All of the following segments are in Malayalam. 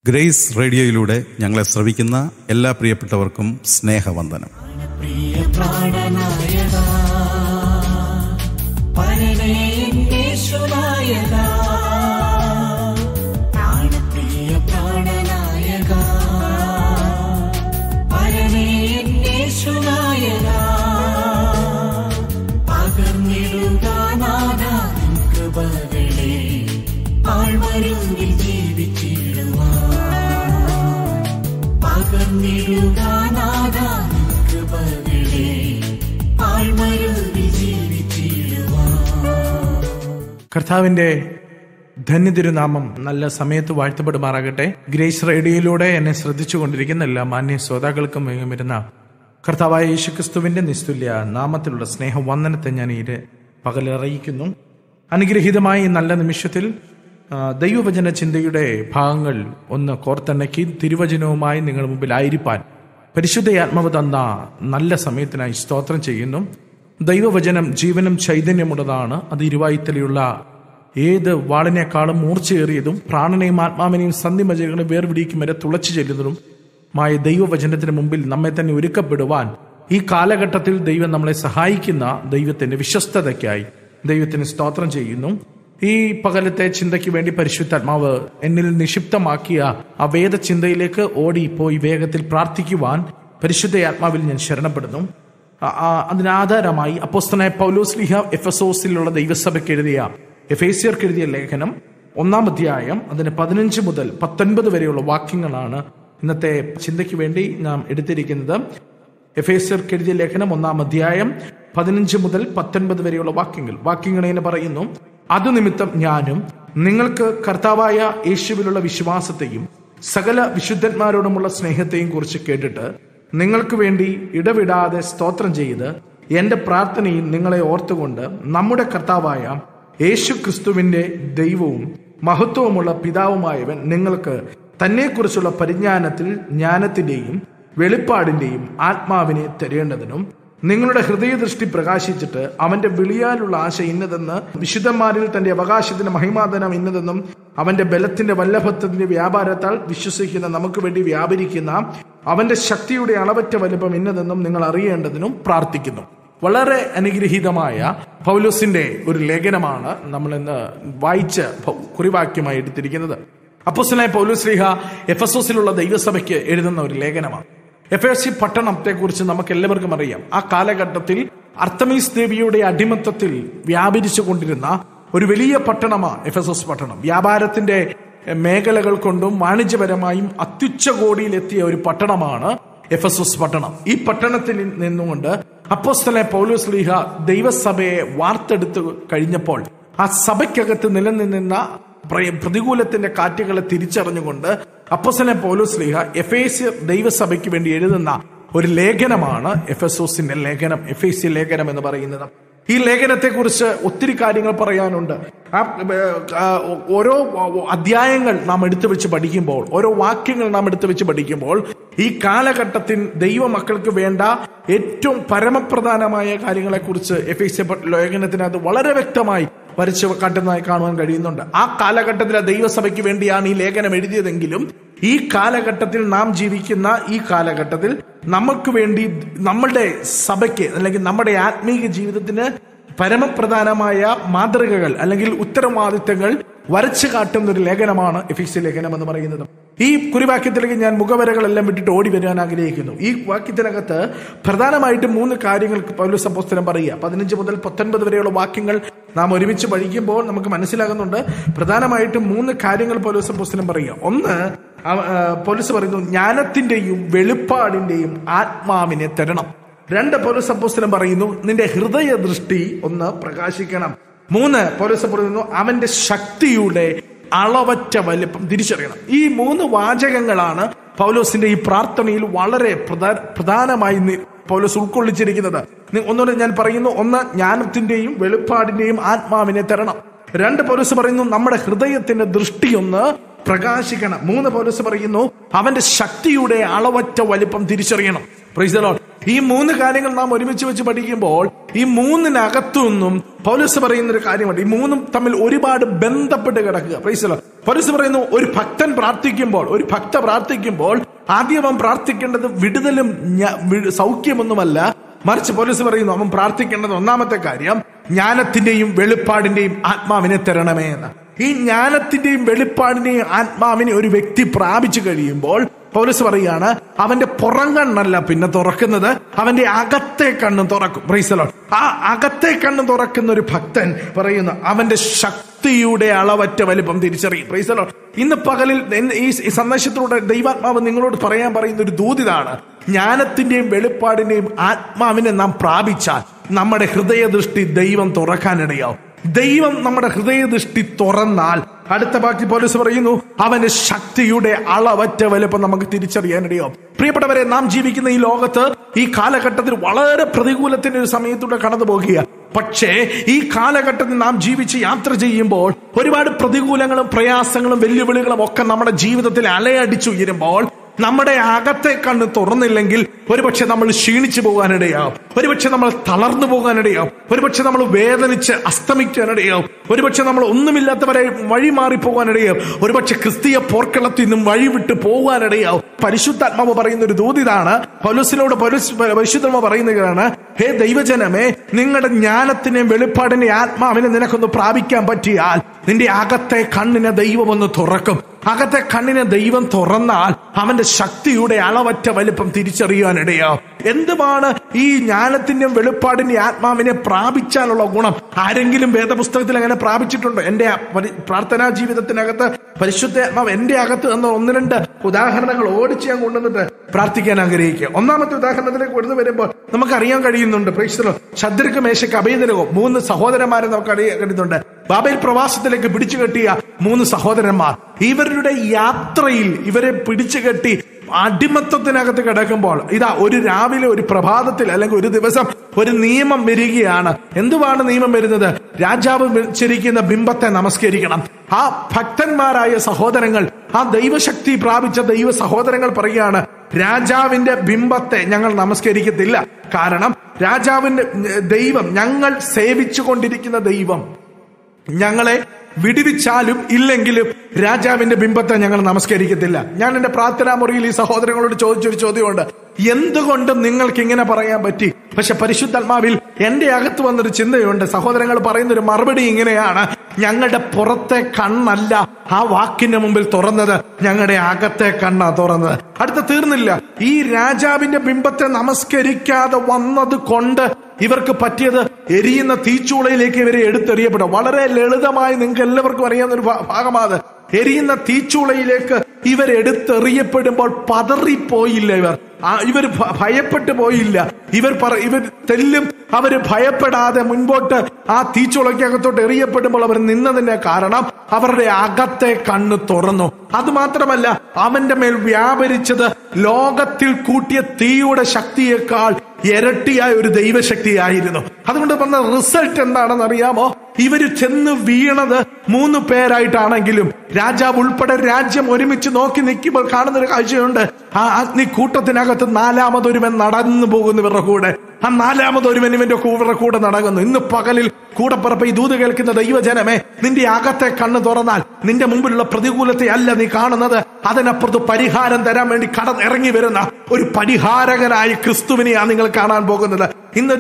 ഗ്രേസ് റേഡിയോയിലൂടെ ഞങ്ങളെ ശ്രവിക്കുന്ന എല്ലാ പ്രിയപ്പെട്ടവർക്കും സ്നേഹവന്ദനം. കർത്താവിന്റെ ധന്യതിരുനാമം നല്ല സമയത്ത് വാഴ്ത്തപ്പെടുമാറാകട്ടെ. ഗ്രേസ് റേഡിയോയിലൂടെ എന്നെ ശ്രദ്ധിച്ചുകൊണ്ടിരിക്കുന്ന എല്ലാ മാന്യ ശ്രോതാക്കൾക്കും വരുന്ന കർത്താവായ യേശുക്രിസ്തുവിന്റെ നിസ്തുല്യ നാമത്തിലുള്ള സ്നേഹവന്ദനത്തെ ഞാൻ ഈ പകലറിയിക്കുന്നു. അനുഗ്രഹീതമായ ഈ നല്ല നിമിഷത്തിൽ ദൈവവചന ചിന്തയുടെ ഭാഗങ്ങൾ ഒന്ന് കോർത്തിണക്കി തിരുവചനവുമായി നിങ്ങളുടെ മുമ്പിലായിരിക്കാൻ പരിശുദ്ധയാത്മാവ് തന്ന നല്ല സമയത്തിനായി സ്തോത്രം ചെയ്യുന്നു. ദൈവവചനം ജീവനും ചൈതന്യമുള്ളതാണ്. അത് ഇരുവായുത്തലയുള്ള ഏത് വാളിനേക്കാളും മൂർച്ചയേറിയതും പ്രാണനെയും ആത്മാവിനെയും സന്ധിമജകളെ വേർപിടിക്കും വരെ തുളച്ചു ചെല്ലുന്നതുമായ ദൈവവചനത്തിന് മുമ്പിൽ നമ്മെ തന്നെ ഒരുക്കപ്പെടുവാൻ ഈ കാലഘട്ടത്തിൽ ദൈവം നമ്മളെ സഹായിക്കുന്ന ദൈവത്തിന്റെ വിശ്വസ്തതയ്ക്കായി ദൈവത്തിന് സ്തോത്രം ചെയ്യുന്നു. ഈ പകലത്തെ ചിന്തയ്ക്ക് വേണ്ടി പരിശുദ്ധാത്മാവ് എന്നിൽ നിക്ഷിപ്തമാക്കിയ ആ വേദചിന്തയിലേക്ക് ഓടിപ്പോയി വേഗത്തിൽ പ്രാർത്ഥിക്കുവാൻ പരിശുദ്ധയാത്മാവിൽ ഞാൻ ശരണപ്പെടുന്നു. അതിനാധാരമായി അപ്പോസ്തലനായ പൗലോസ്ലീഹ എഫെസോസിലുള്ള ദൈവസഭയ്ക്ക് എഴുതിയ എഫേസ്യർക്ക് എഴുതിയ ലേഖനം 1-ാം അധ്യായം അതിന് 15 മുതൽ 19 വരെയുള്ള വാക്യങ്ങളാണ് ഇന്നത്തെ ചിന്തയ്ക്ക് വേണ്ടി നാം എടുത്തിരിക്കുന്നത്. എഫേസ്യർക്ക് എഴുതിയ ലേഖനം 1-ാം അധ്യായം 15 മുതൽ 19 വരെയുള്ള വാക്യങ്ങൾ ഇങ്ങനെ പറയുന്നു: അതുനിമിത്തം ഞാനും നിങ്ങൾക്ക് കർത്താവായ യേശുവിലുള്ള വിശ്വാസത്തെയും സകല വിശുദ്ധന്മാരോടുമുള്ള സ്നേഹത്തെയും കുറിച്ച് കേട്ടിട്ട് നിങ്ങൾക്ക് വേണ്ടി ഇടവിടാതെ സ്തോത്രം ചെയ്ത് എന്റെ പ്രാർത്ഥനയിൽ നിങ്ങളെ ഓർത്തുകൊണ്ട് നമ്മുടെ കർത്താവായ യേശു ക്രിസ്തുവിന്റെ ദൈവവും മഹത്വവുമുള്ള പിതാവുമായവൻ നിങ്ങൾക്ക് തന്നെക്കുറിച്ചുള്ള പരിജ്ഞാനത്തിൽ ജ്ഞാനത്തിന്റെയും വെളിപ്പാടിന്റെയും ആത്മാവിനെ തരേണ്ടതിനും നിങ്ങളുടെ ഹൃദയദൃഷ്ടി പ്രകാശിച്ചിട്ട് അവന്റെ വിളിയാലുള്ള ആശ ഇന്നതെന്ന് വിശുദ്ധന്മാരിൽ തന്റെ അവകാശത്തിന്റെ മഹിമാധനം ഇന്നതെന്നും അവന്റെ ബലത്തിന്റെ വല്ലഭത്വത്തിന്റെ വ്യാപാരത്താൽ വിശ്വസിക്കുന്ന നമുക്ക് വേണ്ടി വ്യാപരിക്കുന്ന അവന്റെ ശക്തിയുടെ അളവറ്റ വലുപ്പം ഇന്നതെന്നും നിങ്ങൾ അറിയേണ്ടതിനും പ്രാർത്ഥിക്കുന്നു. വളരെ അനുഗ്രഹീതമായ പൗലോസിന്റെ ഒരു ലേഖനമാണ് നമ്മൾ ഇന്ന് വായിച്ച് കുറിവാക്യമായി എടുത്തിരിക്കുന്നത്. അപ്പോസ്തലനായ പൗലോസ്ലീഹ എഫെസോസിലുള്ള ദൈവസഭയ്ക്ക് എഴുതുന്ന ഒരു ലേഖനമാണ്. എഫേസ്യ പട്ടണത്തെ കുറിച്ച് നമുക്ക് എല്ലാവർക്കും അറിയാം. ആ കാലഘട്ടത്തിൽ അർത്തമീസ് ദേവിയുടെ അടിമത്തത്തിൽ വ്യാപരിച്ചു കൊണ്ടിരുന്ന ഒരു വലിയ പട്ടണമാണ് എഫെസോസ് പട്ടണം. വ്യാപാരത്തിന്റെ മേഖലകൾ കൊണ്ടും വാണിജ്യപരമായും അത്യുച്ചകോടിയിലെത്തിയ ഒരു പട്ടണമാണ് എഫെസോസ് പട്ടണം. ഈ പട്ടണത്തിൽ നിന്നുകൊണ്ട് അപ്പോസ്തലനായ പൗലോസ്ലീഹ ദൈവസഭയെ വാർത്തെടുത്തു കഴിഞ്ഞപ്പോൾ ആ സഭയ്ക്കകത്ത് നിലനിന്ന പ്രതികൂലത്തിന്റെ കാറ്റുകളെ തിരിച്ചറിഞ്ഞുകൊണ്ട് അപ്പോസ്തലനായ പൗലോസ്ലീഹ എഫേസ്യ ദൈവസഭയ്ക്ക് വേണ്ടി എഴുതുന്ന ഒരു ലേഖനമാണ് എഫെസോസിന്റെ ലേഖനം, എഫേസ്യ ലേഖനം എന്ന് പറയുന്നത്. ഈ ലേഖനത്തെ കുറിച്ച് ഒത്തിരി കാര്യങ്ങൾ പറയാനുണ്ട്. ഓരോ അധ്യായങ്ങൾ നാം എടുത്തു വെച്ച് പഠിക്കുമ്പോൾ, ഓരോ വാക്യങ്ങൾ നാം എടുത്തു വെച്ച് പഠിക്കുമ്പോൾ ഈ കാലഘട്ടത്തിൽ ദൈവമക്കൾക്ക് വേണ്ട ഏറ്റവും പരമപ്രധാനമായ കാര്യങ്ങളെ കുറിച്ച് എഫേസ്യ ലേഖനത്തിനകത്ത് വളരെ വ്യക്തമായി വരച്ച് കാട്ടുന്നതായി കാണുവാൻ കഴിയുന്നുണ്ട്. ആ കാലഘട്ടത്തിലെ ദൈവസഭയ്ക്ക് വേണ്ടിയാണ് ഈ ലേഖനം എഴുതിയതെങ്കിലും ഈ കാലഘട്ടത്തിൽ നാം ജീവിക്കുന്ന ഈ കാലഘട്ടത്തിൽ നമുക്ക് വേണ്ടി നമ്മളുടെ സഭയ്ക്ക് അല്ലെങ്കിൽ നമ്മുടെ ആത്മീയ ജീവിതത്തിന് പരമപ്രധാനമായ മാതൃകകൾ അല്ലെങ്കിൽ ഉത്തരവാദിത്തങ്ങൾ വരച്ചു കാട്ടുന്ന ഒരു ലേഖനമാണ് എഫേസ്യ ലേഖനം എന്ന് പറയുന്നത്. ഈ കുറിവാക്യത്തിലേക്ക് ഞാൻ മുഖവരകളെല്ലാം വിട്ടിട്ട് ഓടി വരാൻ ആഗ്രഹിക്കുന്നു. ഈ വാക്യത്തിനകത്ത് പ്രധാനമായിട്ടും 3 കാര്യങ്ങൾ പൗലോസ് അപ്പോസ്തലൻ പറയുക. 15 മുതൽ 19 വരെയുള്ള വാക്യങ്ങൾ നാം ഒരുമിച്ച് പഠിക്കുമ്പോൾ നമുക്ക് മനസ്സിലാകുന്നുണ്ട്. പ്രധാനമായിട്ടും 3 കാര്യങ്ങൾ പൗലോസ് അപ്പോസ്തലൻ പറയുക. ഒന്ന്, പൗലോസ് പറയുന്നു ജ്ഞാനത്തിന്റെയും വെളിപ്പാടിന്റെയും ആത്മാവിനെ തരണം. 2, പൗലോസ് അപ്പോസ്തലൻ പറയുന്നു നിന്റെ ഹൃദയ ദൃഷ്ടി ഒന്ന് പ്രകാശിക്കണം. 3, പൗലോസ് പറയുന്നു അവന്റെ ശക്തിയുടെ അളവറ്റ വലിപ്പം തിരിച്ചറിയണം. ഈ 3 വാചകങ്ങളാണ് പൗലോസിന്റെ ഈ പ്രാർത്ഥനയിൽ വളരെ പ്രധാനമായി പൗലോസ് ഉൾക്കൊള്ളിച്ചിരിക്കുന്നത്. ഒന്നുകൂടെ ഞാൻ പറയുന്നു. 1, ജ്ഞാനത്തിന്റെയും വെളിപ്പാടിന്റെയും ആത്മാവിനെ തരണം. 2, പൗലോസ് പറയുന്നു നമ്മുടെ ഹൃദയത്തിന്റെ ദൃഷ്ടി ഒന്ന് പ്രകാശിക്കണം. 3, പൗലോസ് പറയുന്നു അവന്റെ ശക്തിയുടെ അളവറ്റ വലിപ്പം തിരിച്ചറിയണം. Praise the Lord. ഈ 3 കാര്യങ്ങൾ നാം ഒരുമിച്ച് വെച്ച് പഠിക്കുമ്പോൾ ഈ 3-നകത്തുനിന്നും പൗലോസ് പറയുന്ന ഒരു കാര്യമുണ്ട്. ഈ 3 തമ്മിൽ ഒരുപാട് ബന്ധപ്പെട്ട് കിടക്കുക. Price the Lord. പൗലോസ് പറയുന്നു, ഒരു ഭക്തൻ പ്രാർത്ഥിക്കുമ്പോൾ, ഒരു ഭക്ത പ്രാർത്ഥിക്കുമ്പോൾ ആദ്യം അവൻ പ്രാർത്ഥിക്കേണ്ടത് വിടുതലും സൗഖ്യമൊന്നുമല്ല, മറിച്ച് പൗലോസ് പറയുന്നു അവൻ പ്രാർത്ഥിക്കേണ്ടത് ഒന്നാമത്തെ കാര്യം ജ്ഞാനത്തിന്റെയും വെളിപ്പാടിന്റെയും ആത്മാവിനെ തരണമേ എന്ന്. ഈ ജ്ഞാനത്തിന്റെയും വെളിപ്പാടിന്റെയും ആത്മാവിനെ ഒരു വ്യക്തി പ്രാപിച്ചു കഴിയുമ്പോൾ പൗലോസ് പറയുകയാണ്, അവന്റെ പുറം കണ്ണല്ല പിന്നെ തുറക്കുന്നത്, അവന്റെ അകത്തെ കണ്ണും തുറക്കും. Praise the Lord. ആ അകത്തെ കണ്ണ് തുറക്കുന്ന ഒരു ഭക്തൻ പറയുന്നു അവന്റെ ശക്തിയുടെ അളവറ്റ വലിപ്പം തിരിച്ചറിയും. Praise the Lord. ഇന്ന് പകലിൽ ഈ സന്ദേശത്തിലൂടെ ദൈവാത്മാവ് നിങ്ങളോട് പറയാൻ പറയുന്ന ഒരു ദൂതിതാണ്, ജ്ഞാനത്തിന്റെയും വെളിപ്പാടിന്റെയും ആത്മാവിനെ നാം പ്രാപിച്ചാൽ നമ്മുടെ ഹൃദയദൃഷ്ടി ദൈവം തുറക്കാനിടയാവും. ദൈവം നമ്മുടെ ഹൃദയദൃഷ്ടി തുറന്നാൽ അടുത്ത വാക്യം പൗലോസ് പറയുന്നു അവന്റെ ശക്തിയുടെ അളവറ്റ വലുപ്പം നമുക്ക് തിരിച്ചറിയാനിടയാവും. പ്രിയപ്പെട്ടവരെ, നാം ജീവിക്കുന്ന ഈ ലോകത്ത് ഈ കാലഘട്ടത്തിൽ വളരെ പ്രതികൂലത്തിന്റെ ഒരു സമയത്തൂടെ കടന്നു പോകുക. പക്ഷേ ഈ കാലഘട്ടത്തിൽ നാം ജീവിച്ച് യാത്ര ചെയ്യുമ്പോൾ ഒരുപാട് പ്രതികൂലങ്ങളും പ്രയാസങ്ങളും വെല്ലുവിളികളും ഒക്കെ നമ്മുടെ ജീവിതത്തിൽ അലയടിച്ചുയരുമ്പോൾ നമ്മുടെ അകത്തെ കണ്ണ് തുറന്നില്ലെങ്കിൽ ഒരുപക്ഷെ നമ്മൾ ക്ഷീണിച്ചു പോകാനിടയാവും, ഒരുപക്ഷെ നമ്മൾ തളർന്നു പോകാനിടയാവും, ഒരുപക്ഷെ നമ്മൾ വേദനിച്ച് അസ്തമിക്കാനിടയാവും, ഒരുപക്ഷെ നമ്മൾ ഒന്നുമില്ലാത്തവരെ വഴി മാറിപ്പോകാനിടയാവും, ഒരുപക്ഷെ ക്രിസ്തീയ പോർക്കളത്തിൽ നിന്നും വഴിവിട്ട് പോകാനിടയാവും. പരിശുദ്ധാത്മാവ് പറയുന്ന ഒരു ദൂതിതാണ് പൗലോസിനോട് പരിശുദ്ധാത്മാവ് പറയുന്നതാണ്, ഹേ ദൈവജനമേ, നിങ്ങളുടെ ജ്ഞാനത്തിനെയും വെളിപ്പാടിന്റെയും ആത്മാവിനെ നിനക്കൊന്ന് പ്രാപിക്കാൻ പറ്റിയാൽ നിന്റെ അകത്തെ കണ്ണിനെ ദൈവം ഒന്ന് തുറക്കും. അകത്തെ കണ്ണിനെ ദൈവം തുറന്നാൽ അവന്റെ ശക്തിയുടെ അളവറ്റ വലിപ്പം തിരിച്ചറിയാനിടയാവും. എന്തുമാണ് ഈ ജ്ഞാനത്തിന്റെയും വെളിപ്പാടിന്റെയും ആത്മാവിനെ പ്രാപിച്ചാലുള്ള ഗുണം? ആരെങ്കിലും വേദപുസ്തകത്തിൽ അങ്ങനെ പ്രാപിച്ചിട്ടുണ്ടോ? എന്റെ പ്രാർത്ഥനാ ജീവിതത്തിനകത്ത് പരിശുദ്ധാത്മാവ് എന്റെ അകത്ത് എന്ന 1-2 ഉദാഹരണങ്ങൾ ഓടിച്ച് ഞാൻ കൊണ്ടുവന്നിട്ട് പ്രാർത്ഥിക്കാൻ ആഗ്രഹിക്കുക. ഒന്നാമത്തെ ഉദാഹരണത്തിലേക്ക് കൊണ്ടു വരുമ്പോൾ നമുക്കറിയാൻ കഴിയുന്നുണ്ട്, ശദ്രക്ക്, മേശക്ക്, അബേദ്നെഗോ 3 സഹോദരന്മാരെ നമുക്ക് അറിയാൻ കഴിയുന്നുണ്ട്. ബാബേൽ പ്രവാസത്തിലേക്ക് പിടിച്ചു കെട്ടിയ 3 സഹോദരന്മാർ, ഇവരുടെ യാത്രയിൽ ഇവരെ പിടിച്ചു കെട്ടി അടിമത്തത്തിനകത്ത് കിടക്കുമ്പോൾ ഇതാ ഒരു രാവിലെ, ഒരു പ്രഭാതത്തിൽ അല്ലെങ്കിൽ ഒരു ദിവസം ഒരു നിയമം വരികയാണ്. എന്തുവാണ് നിയമം വരുന്നത്? രാജാവ് വെച്ചിരിക്കുന്ന ബിംബത്തെ നമസ്കരിക്കണം. ആ ഭക്തന്മാരായ സഹോദരങ്ങൾ, ആ ദൈവശക്തി പ്രാപിച്ച ദൈവ സഹോദരങ്ങൾ പറയുകയാണ്, രാജാവിന്റെ ബിംബത്തെ ഞങ്ങൾ നമസ്കരിക്കത്തില്ല. കാരണം രാജാവിന്റെ ദൈവം, ഞങ്ങൾ സേവിച്ചു കൊണ്ടിരിക്കുന്ന ദൈവം ഞങ്ങളെ വിടുവിച്ചാലും ഇല്ലെങ്കിലും രാജാവിന്റെ ബിംബത്തെ ഞങ്ങൾ നമസ്കരിക്കത്തില്ല. ഞാൻ എന്റെ പ്രാർത്ഥനാ മുറിയിൽ ഈ സഹോദരങ്ങളോട് ചോദിച്ചൊരു ചോദ്യമുണ്ട്, എന്തുകൊണ്ടും നിങ്ങൾക്ക് ഇങ്ങനെ പറയാൻ പറ്റി? പക്ഷെ പരിശുദ്ധാത്മാവിൽ എന്റെ അകത്ത് വന്നൊരു ചിന്തയുണ്ട്. സഹോദരങ്ങൾ പറയുന്നൊരു മറുപടി ഇങ്ങനെയാണ്, ഞങ്ങളുടെ പുറത്തെ കണ്ണല്ല ആ വാക്കിന്റെ മുമ്പിൽ തുറന്നത്, ഞങ്ങളുടെ അകത്തെ കണ്ണാ തുറന്നത്. അടുത്ത തീർന്നില്ല, ഈ രാജാവിന്റെ ബിംബത്തെ നമസ്കരിക്കാതെ വന്നത് കൊണ്ട് ഇവർക്ക് പറ്റിയത് എരിയുന്ന തീച്ചൂളയിലേക്ക് ഇവരെ എടുത്തെറിയപ്പെടും. വളരെ ലളിതമായി നിങ്ങൾക്ക് എല്ലാവർക്കും അറിയാവുന്ന ഒരു ഭാഗമാണ്. എരിയുന്ന തീച്ചൂളയിലേക്ക് ഇവരെടുത്തെറിയപ്പെടുമ്പോൾ പതറിപ്പോയില്ല, ഇവർ ഭയപ്പെട്ടു പോയില്ല. ഇവർ തെല്ലും അവര് ഭയപ്പെടാതെ മുൻപോട്ട് ആ തീച്ചുളയ്ക്കകത്തോട്ട് എറിയപ്പെടുമ്പോൾ അവർ നിന്നതിന്റെ കാരണം അവരുടെ അകത്തെ കണ്ണ് തുറന്നു. അത് മാത്രമല്ല, അവന്റെ മേൽ വ്യാപരിച്ചത് ലോകത്തിൽ കൂട്ടിയ തീയുടെ ശക്തിയേക്കാൾ ഇരട്ടിയായ ഒരു ദൈവശക്തിയായിരുന്നു. അതുകൊണ്ട് പറഞ്ഞ റിസൾട്ട് എന്താണെന്ന് അറിയാമോ? ഇവര് ചെന്ന് വീണത് 3 പേരായിട്ടാണെങ്കിലും രാജാവ് ഉൾപ്പെടെ രാജ്യം ഒരുമിച്ച് നോക്കി നിൽക്കുമ്പോൾ കാണുന്നൊരു കാഴ്ചയുണ്ട്. ആ അഗ്നിക്കൂട്ടത്തിനകത്ത് 4മതൊരുവൻ നടന്നു പോകുന്നു ഇവരുടെ കൂടെ. ആ 4മതൊരുവൻ ഇവന്റെ കൂടെ നടക്കുന്നു. ഇന്ന് പകലിൽ കൂടപ്പുറപ്പ് ഈ ദൂത് കേൾക്കുന്ന ദൈവജനമേ, നിന്റെ അകത്തെ കണ്ണ് തുറന്നാൽ നിന്റെ മുമ്പിലുള്ള പ്രതികൂലത്തെ അല്ല നീ കാണുന്നത്, അതിനപ്പുറത്ത് പരിഹാരം തരാൻ വേണ്ടി ഇറങ്ങി വരുന്ന ഒരു പരിഹാരകനായ ക്രിസ്തുവിനെയാണ് നിങ്ങൾ കാണാൻ പോകുന്നത്. ഇന്ന്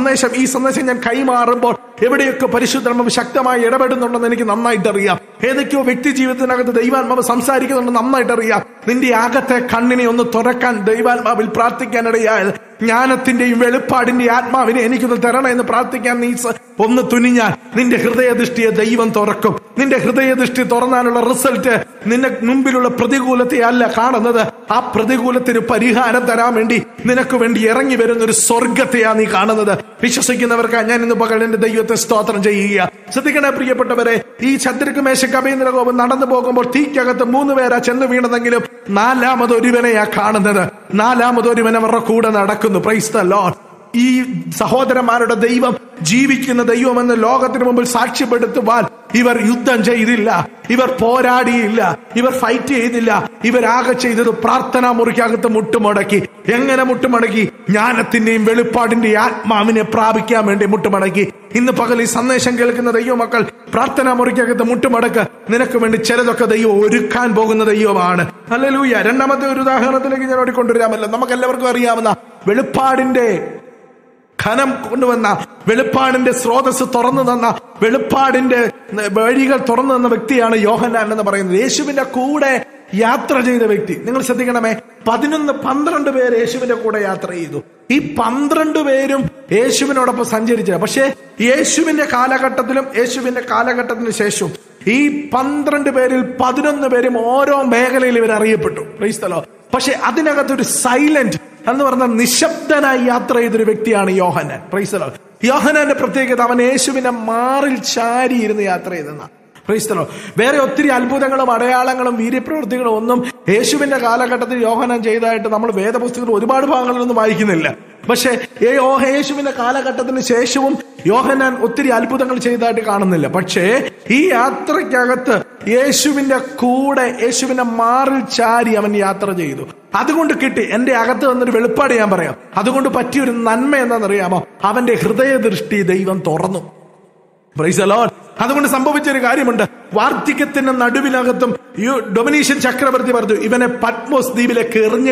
ഈ സന്ദേശം ഞാൻ കൈമാറുമ്പോൾ എവിടെയൊക്കെ പരിശുദ്ധാത്മാവ് ശക്തമായി ഇടപെടുന്നുണ്ടെന്ന് എനിക്ക് നന്നായിട്ട് അറിയാം. ഏതൊക്കെയോ വ്യക്തി ജീവിതത്തിനകത്ത് ദൈവാത്മാവ് സംസാരിക്കുന്നുണ്ടെന്ന് നന്നായിട്ട് അറിയാം. നിന്റെ അകത്തെ കണ്ണിനെ ഒന്ന് തുറക്കാൻ ദൈവാത്മാവിൽ പ്രാർത്ഥിക്കാനിടയായത്, ജ്ഞാനത്തിന്റെയും വെളിപ്പാടിന്റെയും ആത്മാവിനെ എനിക്കൊന്ന് തരണം എന്ന് പ്രാർത്ഥിക്കാൻ നീ ഒന്ന് തുനിഞ്ഞാൽ നിന്റെ ഹൃദയദൃഷ്ടിയെ ദൈവം തുറക്കും. നിന്റെ ഹൃദയദൃഷ്ടി തുറന്നാലുള്ള റിസൾട്ട് നിന്റെ മുമ്പിലുള്ള പ്രതികൂലത്തെ അല്ല കാണുന്നത്, ആ പ്രതികൂലത്തിന് പരിഹാരം തരാൻ വേണ്ടി നിനക്ക് വേണ്ടി ഇറങ്ങി വരുന്ന ഒരു സ്വർഗത്തെയാ നീ കാണുന്നത്. വിശ്വസിക്കുന്നവർക്ക് ഞാൻ ഇന്ന് പകൽ എന്റെ ദൈവത്തെ സ്തോത്രം ചെയ്യുക. ശ്രദ്ധിക്കണേ പ്രിയപ്പെട്ടവരെ, ഈ ശദ്രക്ക്, മേശക്ക്, അബേദ്നെഗോ നടന്നു പോകുമ്പോൾ തീക്കകത്ത് 3 പേരാ ചെന്ന് വീണതെങ്കിലും 4മതൊരുവനെയാ കാണുന്നത്. 4മതൊരുവൻ അവരുടെ കൂടെ നടക്കുന്നു. Praise the Lord. ഈ സഹോദരന്മാരുടെ ദൈവം ജീവിക്കുന്ന ദൈവമെന്ന് ലോകത്തിന് മുമ്പിൽ സാക്ഷ്യപ്പെടുത്തുവാൻ ഇവർ യുദ്ധം ചെയ്തില്ല, ഇവർ പോരാടിയില്ല, ഇവർ ഫൈറ്റ് ചെയ്തില്ല. ഇവരാകെ ചെയ്തത് പ്രാർത്ഥനാ മുറിക്കകത്ത് മുട്ടുമടക്കി. എങ്ങനെ മുട്ടുമടക്കി? ജ്ഞാനത്തിന്റെയും വെളിപ്പാടിന്റെയും ആത്മാവിനെ പ്രാപിക്കാൻ വേണ്ടി മുട്ടുമടക്കി. ഇന്ന് പകൽ ഈ സന്ദേശം കേൾക്കുന്ന ദൈവമക്കൾ പ്രാർത്ഥനാ മുറിക്കകത്ത് മുട്ടുമടക്ക്. നിനക്ക് വേണ്ടി ചിലതൊക്കെ ദൈവം ഒരുക്കാൻ പോകുന്ന ദൈവമാണ്. ഹല്ലേലൂയ. രണ്ടാമത്തെ ഒരു ഉദാഹരണത്തിലേക്ക് ഞാൻ ഓടിക്കൊണ്ടുവരാമല്ലോ. നമുക്ക് എല്ലാവർക്കും അറിയാവുന്ന വെളിപ്പാടിന്റെ ഖനം കൊണ്ടുവന്ന, വെളിപ്പാടിന്റെ സ്രോതസ് തുറന്നു തന്ന, വെളിപ്പാടിന്റെ വഴികൾ തുറന്നു തന്ന വ്യക്തിയാണ് യോഹന്നാൻ എന്ന് പറയുന്നത്. യേശുവിന്റെ കൂടെ യാത്ര ചെയ്ത വ്യക്തി. നിങ്ങൾ ശ്രദ്ധിക്കണമേ, 12 പേര് യേശുവിന്റെ കൂടെ യാത്ര ചെയ്തു. ഈ 12 പേരും യേശുവിനോടൊപ്പം സഞ്ചരിച്ചത്. പക്ഷേ യേശുവിന്റെ കാലഘട്ടത്തിലും യേശുവിന്റെ കാലഘട്ടത്തിന് ശേഷവും ഈ 12 പേരിൽ 11 പേരും ഓരോ മേഖലയിൽ ഇവർ അറിയപ്പെട്ടു. Praise the lord. പക്ഷെ അതിനകത്തൊരു സൈലന്റ് എന്ന് പറഞ്ഞ നിശബ്ദനായി യാത്ര ചെയ്തൊരു വ്യക്തിയാണ് യോഹന്നാൻ. Price the Lord. യോഹന്നാന്റെ പ്രത്യേകത, അവൻ യേശുവിനെ മാറിൽ ചാരി ഇരുന്ന് യാത്ര ചെയ്തെന്ന. Price the Lord. വേറെ ഒത്തിരി അത്ഭുതങ്ങളും അടയാളങ്ങളും വീര്യപ്രവൃത്തികളും ഒന്നും യേശുവിന്റെ കാലഘട്ടത്തിൽ യോഹന്നാൻ ചെയ്തതായിട്ട് നമ്മൾ വേദപുസ്തകത്തിൽ ഒരുപാട് ഭാഗങ്ങളിലൊന്നും വായിക്കുന്നില്ല. പക്ഷെ യേശുവിന്റെ കാലഘട്ടത്തിന് ശേഷവും യോഹന്നാൻ ഒത്തിരി അത്ഭുതങ്ങൾ ചെയ്തതായിട്ട് കാണുന്നില്ല. പക്ഷേ ഈ യാത്രയ്ക്കകത്ത് യേശുവിന്റെ കൂടെ, യേശുവിന്റെ മാറിൽ ചാരി അവൻ യാത്ര ചെയ്തു. അതുകൊണ്ട് കിട്ടി, എന്റെ അകത്ത് വന്നൊരു വെളിപ്പാട് ഞാൻ പറയാം. അതുകൊണ്ട് പറ്റിയൊരു നന്മ എന്താണെന്നറിയാമോ? അവന്റെ ഹൃദയദൃഷ്ടി ദൈവം തുറന്നു. Praise the lord. അതുകൊണ്ട് സംഭവിച്ചൊരു കാര്യമുണ്ട്. വാർദ്ധക്യത്തിന്റെ നടുവിനകത്തും ഡൊമിനീഷ്യൻ ചക്രവർത്തി പറഞ്ഞു ഇവനെ പത്മോസ് ദ്വീപിലേക്ക് എറിഞ്ഞു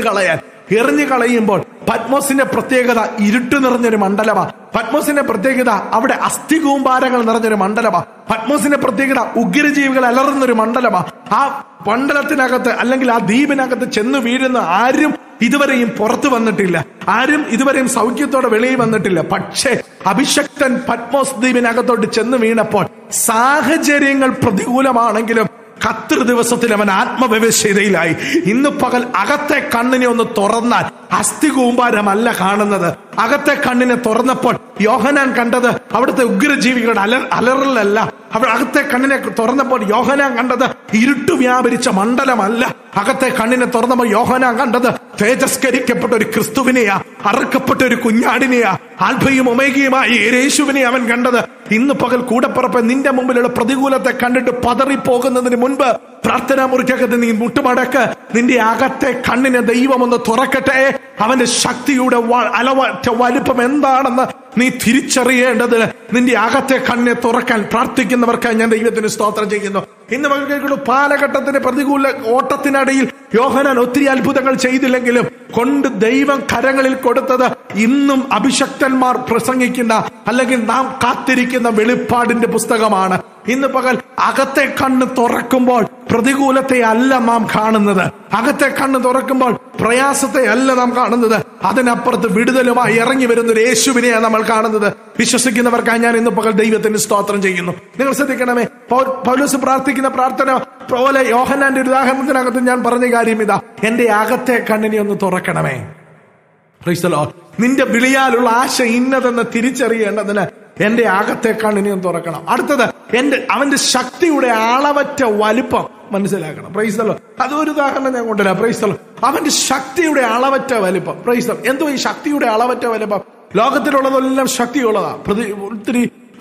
കളയുമ്പോൾ പത്മോസിന്റെ പ്രത്യേകത ഇരുട്ട് നിറഞ്ഞൊരു മണ്ഡലമാണ്. പത്മോസിന്റെ പ്രത്യേകത അവിടെ അസ്ഥികൂമ്പാരങ്ങൾ നിറഞ്ഞൊരു മണ്ഡലമാണ്. പത്മോസിന്റെ പ്രത്യേകത ഉഗ്രജീവികൾ അലറുന്നൊരു മണ്ഡലമാണ്. ആ മണ്ഡലത്തിനകത്ത് അല്ലെങ്കിൽ ആ ദ്വീപിനകത്ത് ചെന്ന് വീഴുന്ന ആരും ഇതുവരെയും പുറത്തു വന്നിട്ടില്ല. ആരും ഇതുവരെയും സൗഖ്യത്തോടെ വെളിയിൽ വന്നിട്ടില്ല. പക്ഷേ അഭിഷക്തൻ പത്മോസ് ദ്വീപിനകത്തോട്ട് ചെന്ന് വീണപ്പോൾ സാഹചര്യങ്ങൾ പ്രതികൂലമാണെങ്കിലും കത്തിരി ദിവസത്തിൽ അവൻ ആത്മവ്യവസ്ഥയിലായി. ഇന്ന് പകൽ അകത്തെ കണ്ണിനെ ഒന്ന് തുറന്നാൽ അസ്ഥികൂമ്പാരമല്ല കാണുന്നത്. അകത്തെ കണ്ണിനെ തുറന്നപ്പോൾ യോഹന്നാൻ കണ്ടത് അവിടുത്തെ ഉഗ്രജീവികളുടെ അലറലല്ല. അകത്തെ കണ്ണിനെ തുറന്നപ്പോൾ യോഹന്നാൻ കണ്ടത് ഇരുട്ടു വ്യാപരിച്ച മണ്ഡലമല്ല. അകത്തെ കണ്ണിനെ തുറന്നപ്പോൾ യോഹന്നാൻ കണ്ടത് തേജസ്കരിക്കപ്പെട്ട ഒരു ക്രിസ്തുവിനെയാ, അറുക്കപ്പെട്ട ഒരു കുഞ്ഞാടിനെയാ, ആൽഫയും ഒമേഗയുമായി യേശുവിനെ അവൻ കണ്ടത്. ഇന്ന് പകൽ കൂടപ്പുറപ്പ് നിന്റെ മുമ്പിലുള്ള പ്രതികൂലത്തെ കണ്ടിട്ട് പതറിപ്പോകുന്നതിന് മുൻപ് പ്രാർത്ഥനാ മുറിക്കകത്ത് നീ മുട്ടുമടക്ക്. നിന്റെ അകത്തെ കണ്ണിനെ ദൈവം ഒന്ന് തുറക്കട്ടെ. അവന്റെ ശക്തിയുടെ അളവറ്റ വലിപ്പം എന്താണെന്ന് നീ തിരിച്ചറിയേണ്ടതിന് നിന്റെ അകത്തെ കണ്ണിനെ തുറക്കാൻ പ്രാർത്ഥിക്കുന്നവർക്കായി ഞാൻ ദൈവത്തിന് സ്തോത്രം ചെയ്യുന്നു. ഇന്ന് മകൾക്കുള്ള കാലഘട്ടത്തിന്റെ പ്രതികൂല ഓട്ടത്തിനിടയിൽ യോഹന്നാൻ ഒത്തിരി അത്ഭുതങ്ങൾ ചെയ്തില്ലെങ്കിലും കൊണ്ട് ദൈവം കരങ്ങളിൽ കൊടുത്തത് ഇന്നും അഭിഷക്തന്മാർ പ്രസംഗിക്കുന്ന അല്ലെങ്കിൽ നാം കാത്തിരിക്കുന്ന വെളിപ്പാടിന്റെ പുസ്തകമാണ്. ഇന്ന് പകൽ അകത്തെ കണ്ണ് തുറക്കുമ്പോൾ പ്രതികൂലത്തെ അല്ല നാം കാണുന്നത്. അകത്തെ കണ്ണ് തുറക്കുമ്പോൾ പ്രയാസത്തെ അല്ല നാം കാണുന്നത്. അതിനപ്പുറത്ത് വിടുതലുമായി ഇറങ്ങി വരുന്ന ഒരു യേശുവിനെയാണ് നമ്മൾ കാണുന്നത്. വിശ്വസിക്കുന്നവർക്കായി ഞാൻ ഇന്ന് പകൽ ദൈവത്തിന് സ്തോത്രം ചെയ്യുന്നു. നിങ്ങൾ ശ്രദ്ധിക്കണമേ, പൗലോസ് പ്രാർത്ഥിക്കുന്ന പ്രാർത്ഥന പോലെ യോഹന്നാന്റെ ഒരു ഉദാഹരണത്തിനകത്ത് ഞാൻ പറഞ്ഞ കാര്യം ഇതാ, എന്റെ അകത്തെ കണ്ണിനെ ഒന്ന് തുറക്കണമേ. Price the Lord. നിന്റെ വിളിയാലുള്ള ആശ ഇന്നതെന്ന് തിരിച്ചറിയേണ്ടതിന് എന്റെ അകത്തെ കണ്ണിനെ ഒന്ന് തുറക്കണം. അടുത്തത് അവന്റെ ശക്തിയുടെ അളവറ്റ വലിപ്പം മനസ്സിലാക്കണം. Praise the lord. അതൊരു ഉദാഹരണം ഞാൻ കൊണ്ടുവരാം. Praise the lord. അവന്റെ ശക്തിയുടെ അളവറ്റ വലിപ്പം. Praise the lord. എന്തോ ഈ ശക്തിയുടെ അളവറ്റ വലിപ്പം? ലോകത്തിലുള്ളതെല്ലാം ശക്തിയുള്ളതാ. ഒത്തിരി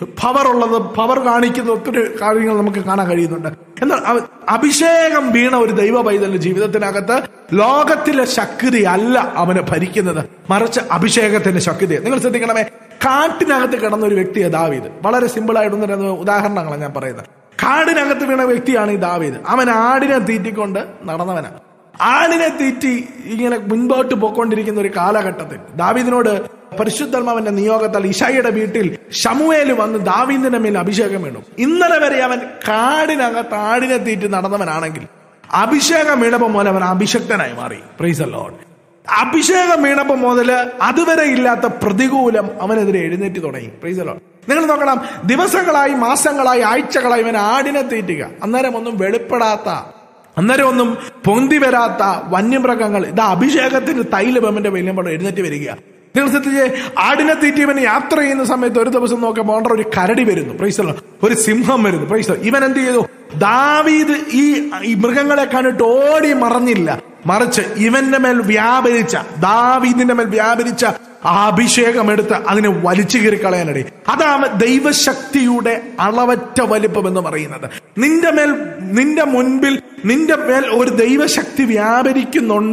പവർ കാണിക്കുന്ന ഒത്തിരി കാര്യങ്ങൾ നമുക്ക് കാണാൻ കഴിയുന്നുണ്ട്. എന്നാൽ അഭിഷേകം വീണ ഒരു ദൈവ പൈതലിന്റെ ജീവിതത്തിനകത്ത് ലോകത്തിലെ ശക്തി അല്ല അവനെ ഭരിക്കുന്നത്, മറിച്ച് അഭിഷേകത്തിന്റെ ശക്തി. നിങ്ങൾ ശ്രദ്ധിക്കണമേ, കാട്ടിനകത്ത് കിടന്ന ഒരു വ്യക്തിയെ ദാവീദ്. വളരെ സിമ്പിൾ ആയിട്ടൊന്നും ഉദാഹരണങ്ങളാണ് ഞാൻ പറയുന്നത്. കാടിനകത്ത് വീണ വ്യക്തിയാണ് ഈ ദാവീദ്. അവൻ ആടിനെ തീറ്റിക്കൊണ്ട് നടന്നവനാണ്. ആടിനെ തീറ്റി ഇങ്ങനെ മുൻപോട്ട് പോയിക്കൊണ്ടിരിക്കുന്ന ഒരു കാലഘട്ടത്തിൽ ദാവീദിനോട് പരിശുദ്ധാത്മാവിന്റെ നിയോഗത്താൽ ഇശായിയുടെ വീട്ടിൽ ശമൂവേൽ വന്ന് ദാവീദിന്റെ മേൽ അഭിഷേകം വീണു. ഇന്നലെ വരെ അവൻ കാടിനകത്ത് ആടിനെ തീറ്റി നടന്നവനാണെങ്കിൽ അഭിഷേകം വീണപ്പം മുതൽ അവൻ അഭിഷക്തനായി മാറി. Praise the lord. അഭിഷേകം വീണപ്പം മുതല് അതുവരെ ഇല്ലാത്ത പ്രതികൂലം അവനെതിരെ എഴുന്നേറ്റ് തുടങ്ങി. Praise the lord. നിങ്ങൾ നോക്കണം, ദിവസങ്ങളായി, മാസങ്ങളായി, ആഴ്ചകളായി ഇവൻ ആടിനെ തീറ്റുക. അന്നേരം ഒന്നും വെളിപ്പെടാത്ത, അന്നേരം ഒന്നും പൊന്തി വരാത്ത വന്യമൃഗങ്ങൾ ഇതാ അഭിഷേകത്തിന് തൈലം അവന്റെ വെല്ലുമ്പോൾ എഴുന്നേറ്റ് വരിക. നിങ്ങൾ ശ്രദ്ധിച്ചേ, ആടിനെ തീറ്റിവൻ യാത്ര ചെയ്യുന്ന സമയത്ത് ഒരു ദിവസം നോക്കുമ്പോൾ ഒരു കരടി വരുന്നു. Praise the lord. ഒരു സിംഹം വരുന്നു. Praise the lord. ഇവൻ എന്ത് ചെയ്തു? ദാവീദ് ഈ മൃഗങ്ങളെ കണ്ടിട്ട് ഓടി മറഞ്ഞില്ല, മറിച്ച് ഇവന്റെ മേൽ വ്യാപരിച്ച, ദാവീദിന്റെ മേൽ വ്യാപരിച്ച ആ അഭിഷേകം എടുത്ത് അതിനെ വലിച്ചു കീറി കളയാനിട. അതാണ് ദൈവശക്തിയുടെ അളവറ്റ വലിപ്പം എന്ന് പറയുന്നത്. നിന്റെ മുൻപിൽ നിന്റെ മേൽ ഒരു ദൈവശക്തി വ്യാപരിക്കുന്നുണ്ടോ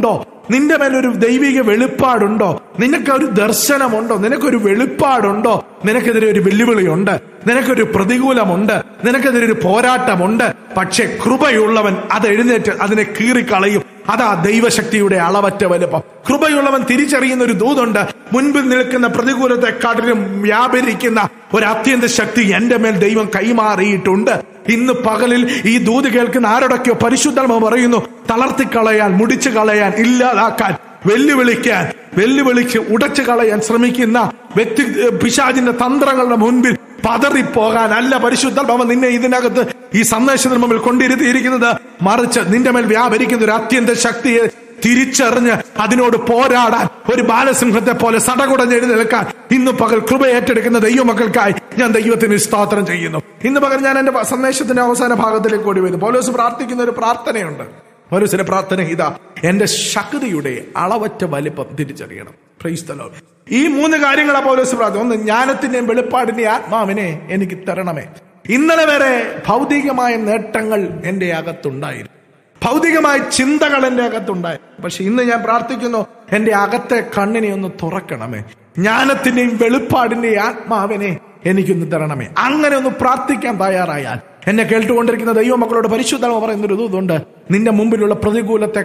നിന്റെ മേലൊരു ദൈവിക വെളിപ്പാടുണ്ടോ? നിനക്കൊരു ദർശനമുണ്ടോ? നിനക്കൊരു വെളിപ്പാടുണ്ടോ? നിനക്കെതിരെ ഒരു വെല്ലുവിളിയുണ്ട്, നിനക്കൊരു പ്രതികൂലമുണ്ട്, നിനക്കെതിരെ ഒരു പോരാട്ടമുണ്ട്. പക്ഷെ കൃപയുള്ളവൻ അത് എഴുന്നേറ്റ് അതിനെ കീറിക്കളയും. അതാ ദൈവശക്തിയുടെ അളവറ്റ വലുപ്പം. കൃപയുള്ളവൻ തിരിച്ചറിയുന്ന ഒരു ദൂതുണ്ട്. മുൻപിൽ നിൽക്കുന്ന പ്രതികൂലത്തെക്കാട്ടിലും വ്യാപരിക്കുന്ന ഒരു അത്യന്ത ശക്തി എന്റെ മേൽ ദൈവം കൈമാറിയിട്ടുണ്ട്. ഇന്ന് പകലിൽ ഈ ദൂത് കേൾക്കുന്ന ആരോടൊക്കെയോ പരിശുദ്ധാത്മാവ് പറയുന്നു, തളർത്തിക്കളയാൻ, മുടിച്ചു കളയാൻ, ഇല്ലാതാക്കാൻ, വെല്ലുവിളിക്ക് ഉടച്ചു കളയാൻ ശ്രമിക്കുന്ന വ്യക്തി പിശാചിന്റെ തന്ത്രങ്ങളുടെ മുൻപിൽ പതറിപ്പോകാൻ അല്ല പരിശുദ്ധാത്മാവ് നിന്നെ ഇതിനകത്ത് ഈ സന്ദേശത്തിന് മുമ്പിൽ കൊണ്ടിരുത്തിയിരിക്കുന്നത്. മറിച്ച് നിന്റെ മേൽ വ്യാപരിക്കുന്ന ഒരു അത്യന്ത ശക്തിയെ തിരിച്ചറിഞ്ഞ് അതിനോട് പോരാടാൻ, ഒരു ബാലസിംഹത്തെ പോലെ സടകുടഞ്ഞ് എഴുന്നേൽക്കാൻ ഇന്ന് പകൽ കൃപ ഏറ്റെടുക്കുന്ന ദൈവമക്കൾക്കായി ഞാൻ ദൈവത്തിന് സ്തോത്രം ചെയ്യുന്നു. ഇന്ന് പകൽ ഞാൻ എന്റെ സന്ദേശത്തിന്റെ അവസാന ഭാഗത്തിലേക്ക് ഓടി വരുന്നു. പൗലോസ് പ്രാർത്ഥിക്കുന്ന ഒരു പ്രാർത്ഥനയുണ്ട്. പൗലോസിന്റെ പ്രാർത്ഥന ഇതാ: എന്റെ ശക്തിയുടെ അളവറ്റ വലിപ്പം തിരിച്ചറിയണം. Praise the Lord. ഈ 3 കാര്യങ്ങളാ പൗലോസ് പ്രാർത്ഥന. ഒന്ന്, ജ്ഞാനത്തിന്റെയും വെളിപ്പാടിന്റെയും ആത്മാവിനെ എനിക്ക് തരണമേ. ഇന്നലെ വരെ ഭൗതികമായ നേട്ടങ്ങൾ എന്റെ അകത്തുണ്ടായിരുന്നു, ഭൗതികമായ ചിന്തകൾ എന്റെ അകത്തുണ്ടായിരുന്നു. പക്ഷെ ഇന്ന് ഞാൻ പ്രാർത്ഥിക്കുന്നു, എന്റെ അകത്തെ കണ്ണിനെ ഒന്ന് തുറക്കണമേ. ജ്ഞാനത്തിന്റെയും വെളിപ്പാടിന്റെയും ആത്മാവിനെ എനിക്കൊന്ന് തരണമേ. അങ്ങനെ ഒന്ന് പ്രാർത്ഥിക്കാൻ തയ്യാറായാൽ എന്നെ കേട്ടുകൊണ്ടിരിക്കുന്ന ദൈവമക്കളോട് പരിശുദ്ധാത്മാവ് പറയുന്നൊരു ഇതുണ്ട്. നിന്റെ മുമ്പിലുള്ള പ്രതികൂലത്തെ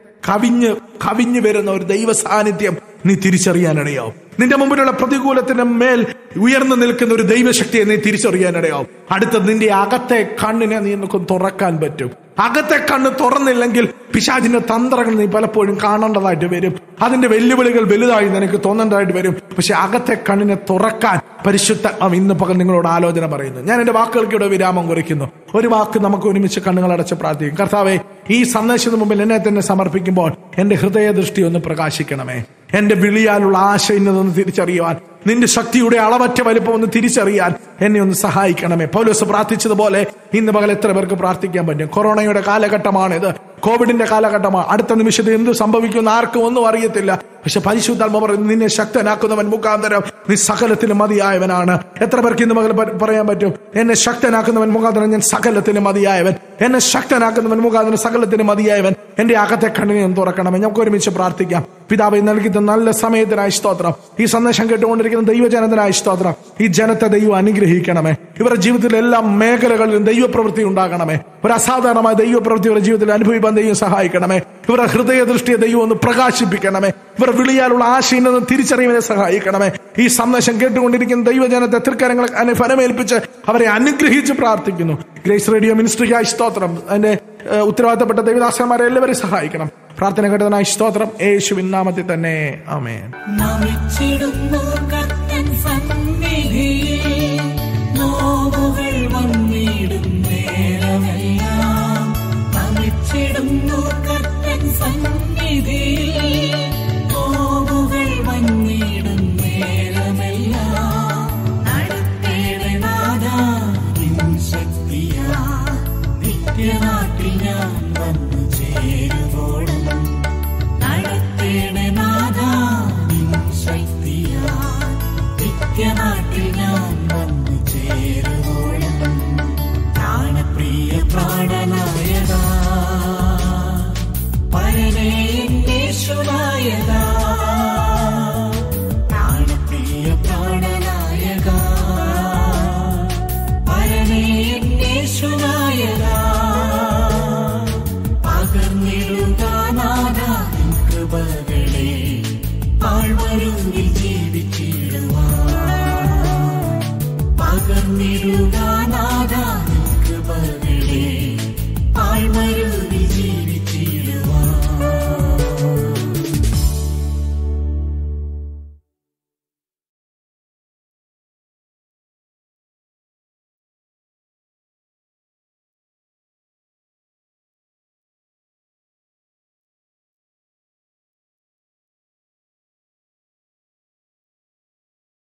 കവിഞ്ഞു വരുന്ന ഒരു ദൈവ സാന്നിധ്യം നീ തിരിച്ചറിയാനിടയാവും. നിന്റെ മുമ്പിലുള്ള പ്രതികൂലത്തിന്റെ മേൽ ഉയർന്നു നിൽക്കുന്ന ഒരു ദൈവശക്തിയെ നീ തിരിച്ചറിയാനിടയാവും. അടുത്തത്, നിന്റെ അകത്തെ കണ്ണിനെ നീ തുറക്കാൻ പറ്റും. അകത്തെ കണ്ണ് തുറന്നില്ലെങ്കിൽ പിശാചിന്റെ തന്ത്രങ്ങൾ നീ പലപ്പോഴും കാണേണ്ടതായിട്ട് വരും. അതിന്റെ വെല്ലുവിളികൾ വലുതായി നിനക്ക് തോന്നേണ്ടതായിട്ട് വരും. പക്ഷെ അകത്തെ കണ്ണിനെ തുറക്കാൻ പരിശുദ്ധ ഇന്ന് പകൽ നിങ്ങളോട് ആലോചന പറയുന്നു. ഞാൻ എന്റെ വാക്കുകൾക്ക് ഇവിടെ വിരാമം കുറിക്കുന്നു. ഒരു വാക്ക് നമുക്ക് ഒരുമിച്ച് കണ്ണുകൾ അടച്ച് പ്രാർത്ഥിക്കും. കർത്താവേ, ഈ സന്ദേശത്തിന് മുമ്പിൽ എന്നെ തന്നെ സമർപ്പിക്കുമ്പോൾ എന്റെ ഹൃദയ ദൃഷ്ടി ഒന്ന് പ്രകാശിക്കണമേ. എന്റെ വിളിയാലുള്ള ആശ ഇന്നതൊന്ന് തിരിച്ചറിയുവാൻ, നിന്റെ ശക്തിയുടെ അളവറ്റ വലിപ്പം ഒന്ന് തിരിച്ചറിയാൻ എന്നെ ഒന്ന് സഹായിക്കണമേ. പൗലോസ് പ്രാർത്ഥിച്ചതുപോലെ ഇന്ന് പകൽ എത്ര പേർക്ക് പ്രാർത്ഥിക്കാൻ പറ്റും? കൊറോണയുടെ കാലഘട്ടമാണിത്, കോവിഡിന്റെ കാലഘട്ടമാണ്. അടുത്ത നിമിഷത്തിൽ എന്ത് സംഭവിക്കുമെന്ന് ആർക്കും ഒന്നും അറിയത്തില്ല. പക്ഷെ പരിശുദ്ധാത്മാവ് പറയുന്നു, നിന്നെ ശക്തനാക്കുന്നവൻ മുഖാന്തരം നീ സകലത്തിനും മതിയായവനാണ്. എത്ര പേർക്ക് ഇന്ന് മകൾ പറയാൻ പറ്റും? എന്നെ ശക്തനാക്കുന്നവൻ മുഖാന്തരം ഞാൻ സകലത്തിനും മതിയായവൻ, എന്നെ ശക്തനാക്കുന്നവൻ മുഖാന്തരം സകലത്തിനും മതിയായവൻ. എന്റെ അകത്തെ കണ്ണിനെ തുറക്കണമേ. നമുക്ക് ഒരുമിച്ച് പ്രാർത്ഥിക്കാം. പിതാവേ, നൽകിയ നല്ല സമയത്തിനായി സ്തോത്രം. ഈ സന്ദേശം കേട്ടുകൊണ്ടിരിക്കുന്ന ദൈവജനത്തിനായി സ്തോത്രം. ഈ ജനത്തെ ദൈവം അനുഗ്രഹിക്കണമേ. ഇവരുടെ ജീവിതത്തിലെ എല്ലാ മേഖലകളിലും ദൈവപ്രവൃത്തി ഉണ്ടാകണമേ. ഒരു അസാധാരണമായ ദൈവപ്രവൃത്തി ഇവരുടെ ജീവിതത്തിൽ അനുഭവിക്കാൻ ദൈവം സഹായിക്കണമേ. ഇവരുടെ ഹൃദയ ദൃഷ്ടിയെ ദൈവം ഒന്ന് പ്രകാശിപ്പിക്കണമേ. ഇവരുടെ വിളിയാലുള്ള ആശയം തിരിച്ചറിയുവാനെ സഹായിക്കണമേ. ഈ സന്ദേശം കേട്ടുകൊണ്ടിരിക്കുന്ന ദൈവജനത്തെ തൃക്കരങ്ങളെ ഫലമേൽപ്പിച്ച് അവരെ അനുഗ്രഹിച്ച് പ്രാർത്ഥിക്കുന്നു. ഗ്രേസ് റേഡിയോ മിനിസ്ട്രിക്കായി സ്തോത്രം. അതിന്റെ ഉത്തരവാദിത്തപ്പെട്ട ദൈവദാസന്മാരെ എല്ലാവരെയും സഹായിക്കണം. പ്രാർത്ഥന കേട്ടതിനായി സ്തോത്രം. യേശുവിൻ നാമത്തിൽ തന്നെ, ആമേൻ. പ്രാണനായക പരനേ യേശുനായക